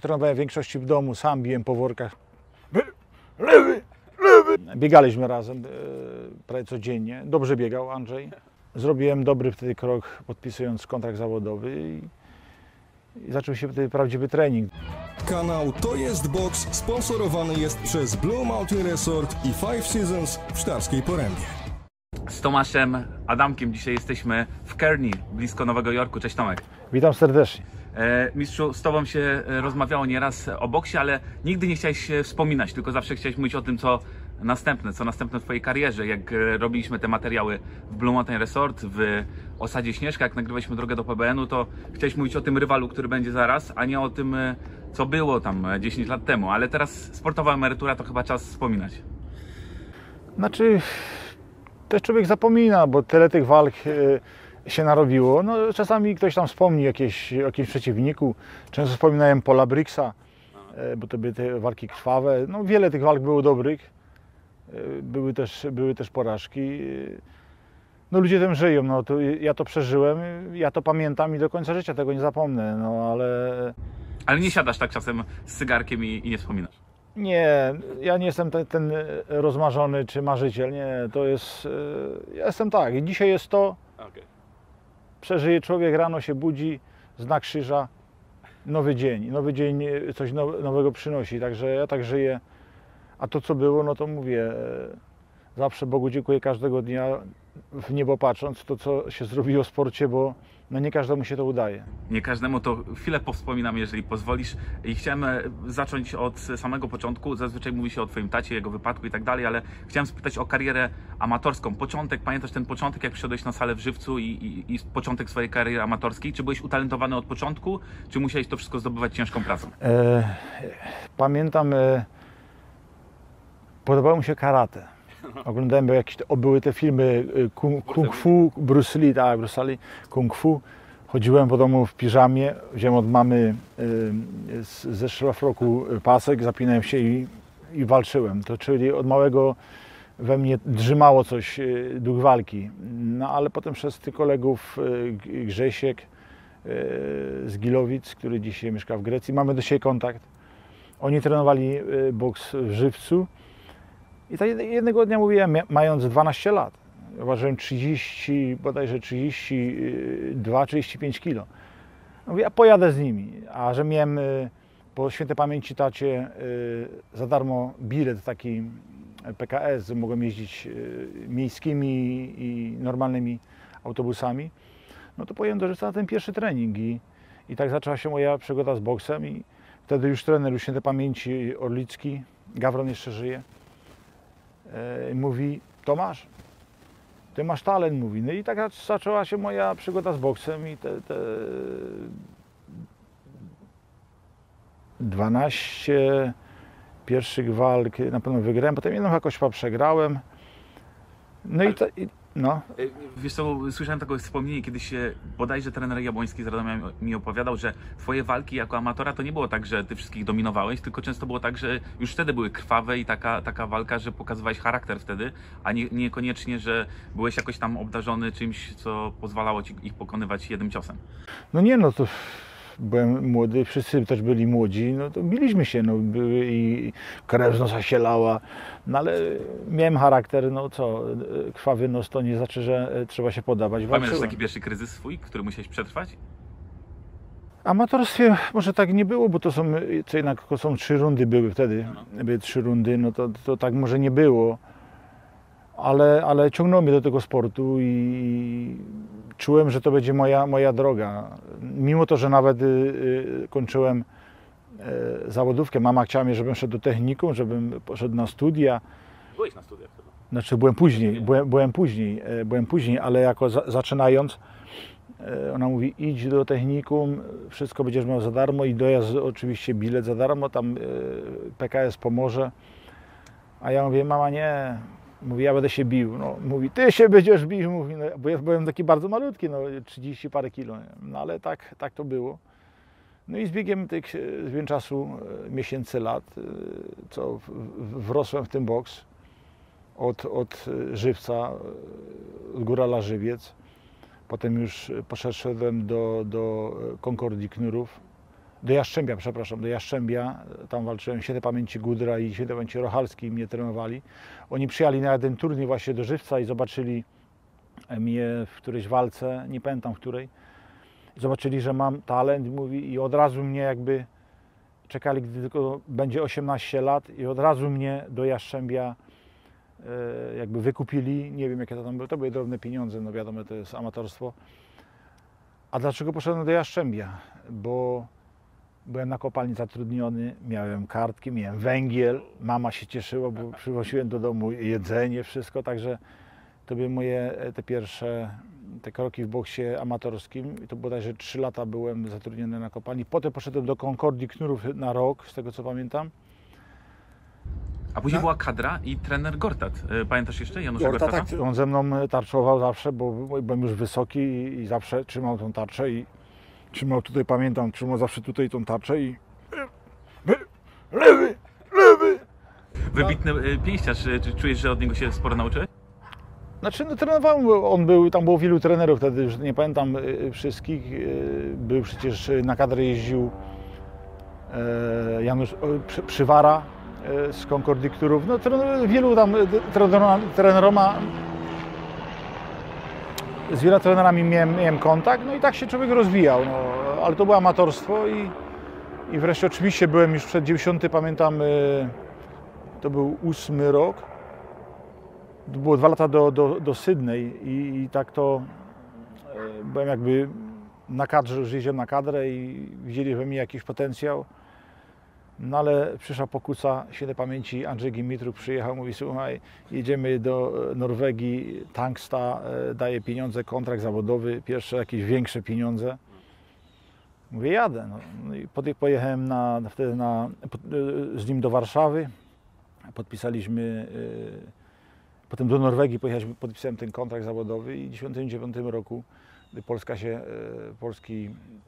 Trenowałem w większości w domu, sam biłem po workach. Lewy, lewy! Biegaliśmy razem prawie codziennie. Dobrze biegał Andrzej. Zrobiłem dobry wtedy krok, podpisując kontrakt zawodowy i zaczął się wtedy prawdziwy trening. Kanał To Jest Boks sponsorowany jest przez Blue Mountain Resort i Five Seasons w Sztarskiej Porębie. Z Tomaszem Adamkiem dzisiaj jesteśmy w Kearney, blisko Nowego Jorku. Cześć Tomek. Witam serdecznie. Mistrzu, z Tobą się rozmawiało nieraz o boksie, ale nigdy nie chciałeś się wspominać, tylko zawsze chciałeś mówić o tym, co następne w Twojej karierze. Jak robiliśmy te materiały w Blue Mountain Resort, w Osadzie Śnieżka, jak nagrywaliśmy drogę do PBN-u, to chciałeś mówić o tym rywalu, który będzie zaraz, a nie o tym, co było tam 10 lat temu. Ale teraz sportowa emerytura to chyba czas wspominać. Znaczy, też człowiek zapomina, bo tyle tych walk się narobiło. No, czasami ktoś tam wspomni o jakimś przeciwniku. Często wspominałem Paula Briggsa, bo to były te walki krwawe. No, wiele tych walk było dobrych. Były też porażki. No, ludzie tym żyją. No, ja to przeżyłem, ja to pamiętam i do końca życia tego nie zapomnę. No, Ale nie siadasz tak czasem z cygarkiem i nie wspominasz? Nie, ja nie jestem ten rozmarzony czy marzyciel. Nie, to jest... Ja jestem tak. I dzisiaj jest to... Okay. Przeżyje człowiek, rano się budzi, znak krzyża, nowy dzień coś nowego przynosi, także ja tak żyję, a to co było, no to mówię, zawsze Bogu dziękuję każdego dnia, w niebo patrząc, to co się zrobiło w sporcie, bo no nie każdemu się to udaje. Nie każdemu, to chwilę powspominam, jeżeli pozwolisz. I chciałem zacząć od samego początku. Zazwyczaj mówi się o Twoim tacie, jego wypadku i tak dalej, ale chciałem spytać o karierę amatorską. Początek, pamiętasz ten początek, jak przyszedłeś na salę w Żywcu i początek swojej kariery amatorskiej? Czy byłeś utalentowany od początku, czy musiałeś to wszystko zdobywać ciężką pracą? Pamiętam, podobało mi się karate. Oglądałem były te filmy Kung Fu, Bruce Lee, tak, Bruce Lee, Kung Fu. Chodziłem po domu w piżamie, wziąłem od mamy ze szlafroku pasek, zapinałem się i walczyłem. To czyli od małego we mnie drzymało coś, duch walki. No ale potem przez tych kolegów Grzesiek z Gilowic, który dzisiaj mieszka w Grecji, mamy do siebie kontakt. Oni trenowali boks w Żywcu. I tak jednego dnia mówiłem, mając 12 lat, ważyłem bodajże 32-35 kg. Mówię, ja pojadę z nimi, a że miałem po świętej pamięci tacie za darmo bilet taki PKS, że mogłem jeździć miejskimi i normalnymi autobusami, no to pojechałem do Żywca na ten pierwszy trening i tak zaczęła się moja przygoda z boksem i wtedy już trener już świętej pamięci Orlicki, Gawron jeszcze żyje, mówi, Tomasz, ty masz talent, mówi. No i tak zaczęła się moja przygoda z boksem i te 12 pierwszych walk na pewno wygrałem, potem jedną jakoś przegrałem. No i no. Wiesz co, słyszałem takie wspomnienie, kiedyś bodajże trener Jabłoński z Radomia mi opowiadał, że Twoje walki jako amatora to nie było tak, że Ty wszystkich dominowałeś, tylko często było tak, że już wtedy były krwawe i taka walka, że pokazywałeś charakter wtedy, a niekoniecznie, że byłeś jakoś tam obdarzony czymś, co pozwalało Ci ich pokonywać jednym ciosem. No nie, no to byłem młody, wszyscy też byli młodzi, no to biliśmy się, no i krew z nosa się lała, no ale miałem charakter, no co, krwawy nos to nie znaczy, że trzeba się podawać. Pamiętasz taki pierwszy kryzys swój, który musiałeś przetrwać? W amatorstwie może tak nie było, bo to jednak 3 rundy były wtedy, były 3 rundy, no to tak może nie było, ale ciągnęło mnie do tego sportu i czułem, że to będzie moja droga. Mimo to, że nawet kończyłem zawodówkę, mama chciała mnie, żebym szedł do technikum, żebym poszedł na studia. Byłeś na studiach wtedy? Znaczy byłem później, ale jako zaczynając, ona mówi, idź do technikum, wszystko będziesz miał za darmo i dojazd, oczywiście bilet za darmo, tam PKS pomoże. A ja mówię, mama nie, mówi, ja będę się bił. No, mówi, ty się będziesz bił, mówi, no, bo ja byłem taki bardzo malutki, no 30 parę kilo, nie? No ale tak to było. No i z biegiem czasu, miesięcy, lat, co wrosłem w ten boks od Żywca, od Górala Żywiec. Potem już poszedłem do Concordii Knurów, do Jastrzębia, przepraszam, do Jastrzębia, tam walczyłem, świętej pamięci Gudra i świętej pamięci Rochalski mnie trenowali. Oni przyjechali na jeden turniej właśnie do Żywca i zobaczyli mnie w którejś walce, nie pamiętam w której. Zobaczyli, że mam talent, mówi, i od razu mnie jakby czekali, gdy tylko będzie 18 lat i od razu mnie do Jastrzębia jakby wykupili. Nie wiem, jakie to tam były, to były drobne pieniądze, no wiadomo, to jest amatorstwo. A dlaczego poszedłem do Jastrzębia? Bo byłem na kopalni zatrudniony, miałem kartki, miałem węgiel, mama się cieszyła, bo przywosiłem do domu jedzenie, wszystko, także to były moje te pierwsze kroki w boksie amatorskim. I to bodajże 3 lata byłem zatrudniony na kopalni. Potem poszedłem do Concordii Knurów na rok, z tego co pamiętam. A później była kadra i trener Gortat. Pamiętasz jeszcze Janusza Gortat, Gortata? tak, on ze mną tarczował zawsze, bo byłem już wysoki i zawsze trzymał tą tarczę i trzymał tutaj, pamiętam, trzymał zawsze tutaj tą tarczę i lewy! Wybitny pięściarz. Czy czujesz, że od niego się sporo nauczyłeś? Znaczy, no, trenowałem, tam było wielu trenerów wtedy, już nie pamiętam wszystkich. Był przecież na kadrę jeździł Janusz Przywara z Concordii Knurów. No, wielu tam z wieloma trenerami miałem kontakt, no i tak się człowiek rozwijał, no, ale to było amatorstwo i wreszcie oczywiście byłem już przed 90, pamiętam, to był 8 rok. To było 2 lata do Sydney i tak to byłem jakby na kadrze, już jeździłem na kadrę i widzieli we mnie jakiś potencjał. No ale przyszła pokusa, świętej pamięci Andrzej Gimitruk przyjechał, mówi, słuchaj, jedziemy do Norwegii, Tangsta daje pieniądze, kontrakt zawodowy, pierwsze jakieś większe pieniądze. Mówię, jadę. No i pojechałem wtedy z nim do Warszawy, podpisaliśmy. Potem do Norwegii pojechaliśmy, podpisałem ten kontrakt zawodowy i w 1999 roku, gdy polski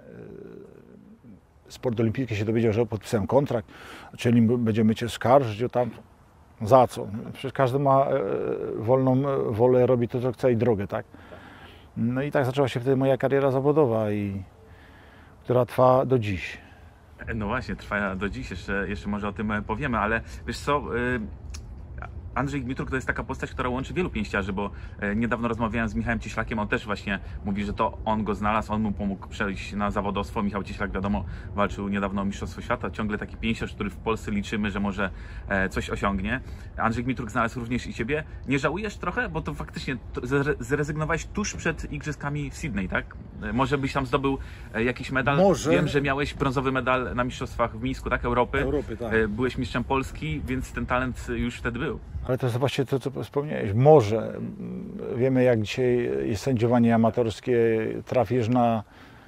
sport olimpijski się dowiedział, że podpisałem kontrakt, czyli będziemy cię skarżyć o tamto. Za co? Przecież każdy ma wolną wolę, robi to, co chce i drogę, tak? No i tak zaczęła się wtedy moja kariera zawodowa, która trwa do dziś. No właśnie, trwa do dziś, jeszcze może o tym powiemy, ale wiesz co, Andrzej Gmitruk to jest taka postać, która łączy wielu pięściarzy, bo niedawno rozmawiałem z Michałem Cieślakiem, on też właśnie mówi, że to on go znalazł, on mu pomógł przejść na zawodowstwo. Michał Cieślak, wiadomo, walczył niedawno o Mistrzostwo Świata, ciągle taki pięściarz, który w Polsce liczymy, że może coś osiągnie. Andrzej Gmitruk znalazł również i Ciebie. Nie żałujesz trochę, bo to faktycznie zrezygnowałeś tuż przed Igrzyskami w Sydney, tak? Może byś tam zdobył jakiś medal? Może. Wiem, że miałeś brązowy medal na Mistrzostwach w Mińsku, tak? Europy, tak. Byłeś mistrzem Polski, więc ten talent już wtedy był. Ale to jest właśnie to, co wspomniałeś. Może. Wiemy, jak dzisiaj jest sędziowanie amatorskie. Trafisz na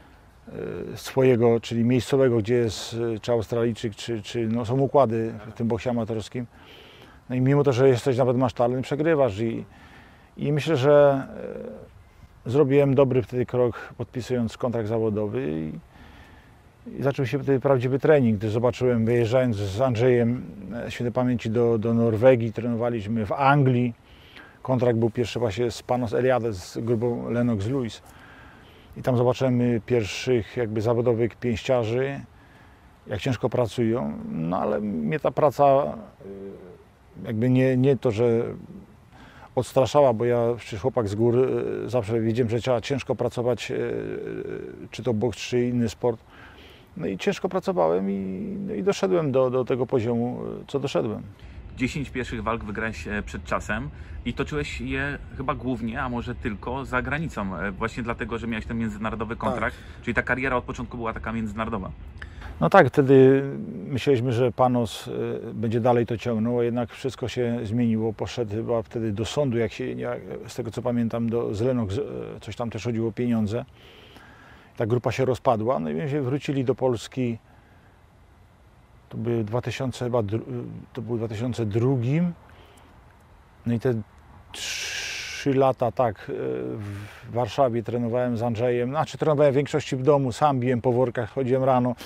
swojego, czyli miejscowego, gdzie jest czy Australijczyk, czy no, są układy w tym boksie amatorskim. No i mimo to, że jesteś, nawet masz talent, przegrywasz. I myślę, że zrobiłem dobry wtedy krok, podpisując kontrakt zawodowy. I zaczął się wtedy prawdziwy trening, gdy zobaczyłem, wyjeżdżając z Andrzejem świętej pamięci do Norwegii, trenowaliśmy w Anglii. Kontrakt był pierwszy właśnie z Panos Eliades, z grupą Lennox Lewis. I tam zobaczyłem pierwszych jakby zawodowych pięściarzy, jak ciężko pracują. No ale mnie ta praca jakby nie to, że odstraszała, bo ja przecież chłopak z gór zawsze wiedziałem, że trzeba ciężko pracować, czy to boks, czy inny sport. No i ciężko pracowałem i doszedłem do tego poziomu, co doszedłem. 10 pierwszych walk wygrałeś przed czasem i toczyłeś je chyba głównie, a może tylko za granicą, właśnie dlatego, że miałeś ten międzynarodowy kontrakt, tak. Czyli ta kariera od początku była taka międzynarodowa. No tak, wtedy myśleliśmy, że Panos będzie dalej to ciągnął, a jednak wszystko się zmieniło. Poszedł chyba wtedy do sądu, z tego co pamiętam, z Lennox, coś tam też chodziło o pieniądze. Ta grupa się rozpadła, no i wrócili do Polski, to był 2002, no i te 3 lata tak w Warszawie trenowałem z Andrzejem, trenowałem w większości w domu, sam biłem po workach, chodziłem rano,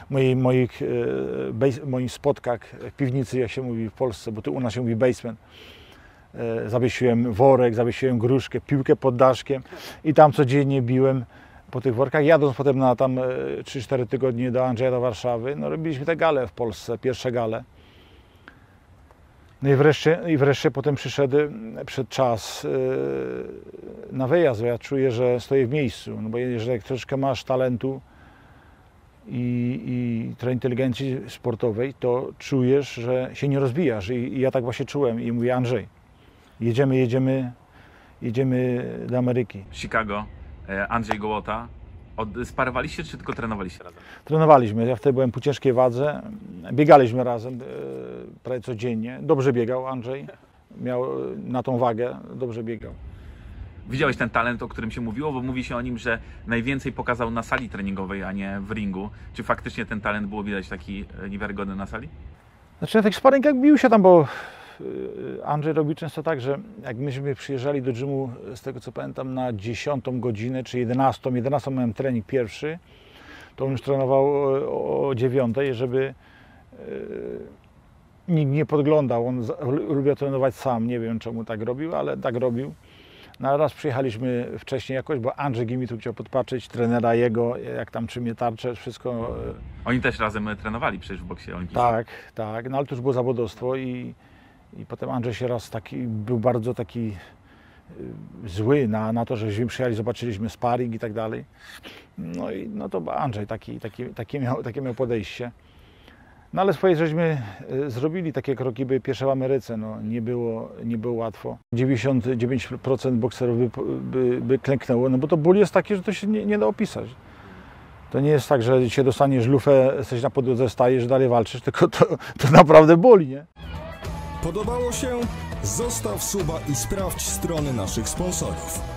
moich spotkach w piwnicy, jak się mówi w Polsce, bo tu u nas się mówi basement. Zawiesiłem worek, zawiesiłem gruszkę, piłkę pod daszkiem i tam codziennie biłem po tych workach. Jadąc potem na tam 3-4 tygodnie do Andrzeja, do Warszawy, no robiliśmy te gale w Polsce, pierwsze gale. No i wreszcie potem przyszedł czas na wyjazd. Ja czuję, że stoję w miejscu, no bo jeżeli jak troszkę masz talentu i trochę inteligencji sportowej, to czujesz, że się nie rozwijasz. I ja tak właśnie czułem i mówię: Andrzej, jedziemy do Ameryki. Chicago, Andrzej Gołota. Sparowaliście czy tylko trenowaliście razem? Trenowaliśmy, ja wtedy byłem po ciężkiej wadze, biegaliśmy razem prawie codziennie. Dobrze biegał Andrzej, miał na tą wagę, dobrze biegał. Widziałeś ten talent, o którym się mówiło, bo mówi się o nim, że najwięcej pokazał na sali treningowej, a nie w ringu. Czy faktycznie ten talent było widać taki niewiarygodny na sali? Znaczy na tych sparingach bił się tam, bo Andrzej robi często tak, że jak myśmy przyjeżdżali do gymu, z tego co pamiętam, na 10 godzinę czy 11 miałem trening pierwszy, to on już trenował o 9, żeby nikt nie podglądał. On lubił trenować sam, nie wiem czemu tak robił, ale tak robił. No, raz przyjechaliśmy wcześniej jakoś, bo Andrzej Gimitu chciał podpatrzeć trenera jego, jak tam trzymie tarczę, wszystko. Oni też razem trenowali przecież w boksie olimpijskim. Tak, no ale to już było zawodowstwo i potem Andrzej się raz był bardzo taki zły na to, żeśmy przyjechali, zobaczyliśmy sparring i tak dalej. No i no to Andrzej takie miał podejście. No ale swoje żeśmy zrobili takie kroki, by pierwsze w Ameryce, no nie było łatwo. 99% bokserów by klęknęło, no bo to ból jest taki, że to się nie da opisać. To nie jest tak, że się dostaniesz lufę, jesteś na podłodze, stajesz, dalej walczysz, tylko to naprawdę boli, nie? Podobało się? Zostaw suba i sprawdź strony naszych sponsorów.